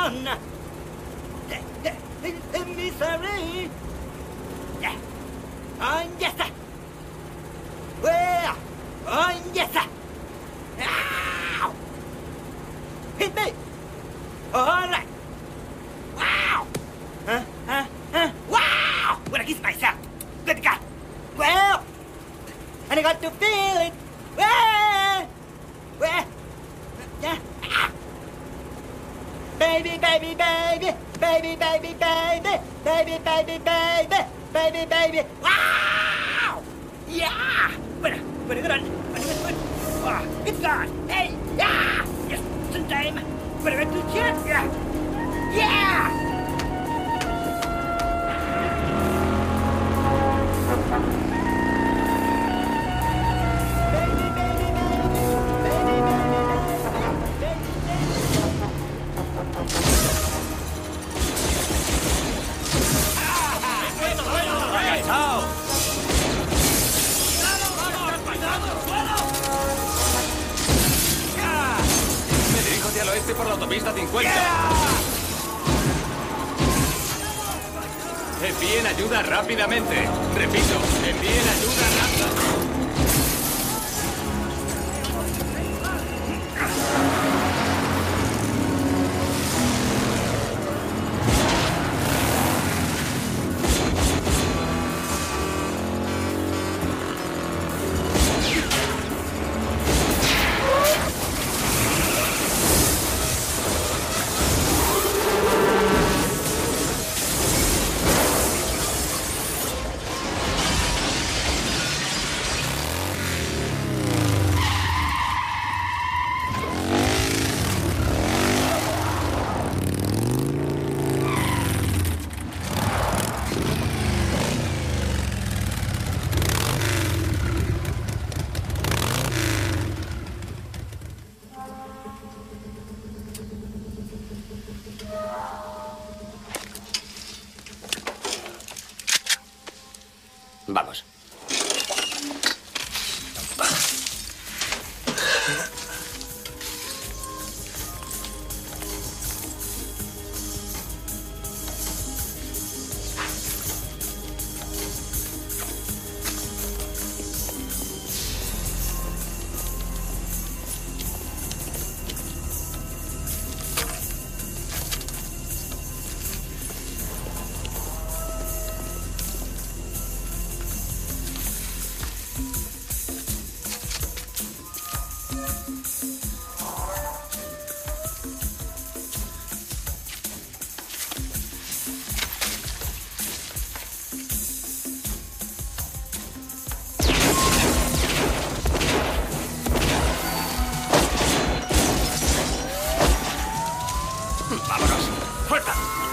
Misery. Oh, yes, sir. Well, oh, yes, sir. Ow. Hit me. All right. Wow. Wow. What a kiss myself. Good God. Well, and I got to feel it. Well, yeah. Baby, baby, baby, baby, baby, baby, baby, baby, baby, baby, baby. Wow! Yeah! Bueno, good on. Oh, good God. Hey, yeah! Just in time. Better get to chat. Yeah! Yeah! Me dirijo hacia el oeste por la autopista 50. Envíen ayuda rápidamente. Repito, envíen ayuda rápida. Vamos. ¡Vámonos! ¡Fuerza!